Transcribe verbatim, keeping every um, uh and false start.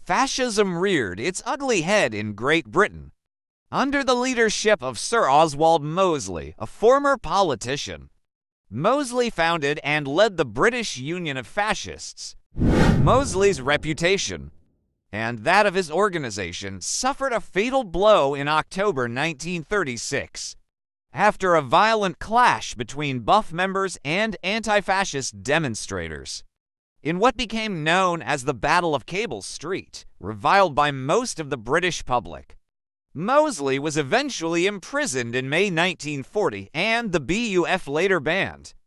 fascism reared its ugly head in Great Britain under the leadership of Sir Oswald Mosely, a former politician. Mosely founded and led the British Union of Fascists. Mosley's reputation and that of his organization suffered a fatal blow in October nineteen thirty-six, after a violent clash between Buff members and anti-fascist demonstrators. In what became known as the Battle of Cable Street, reviled by most of the British public, Mosely was eventually imprisoned in May nineteen forty, and the B U F later banned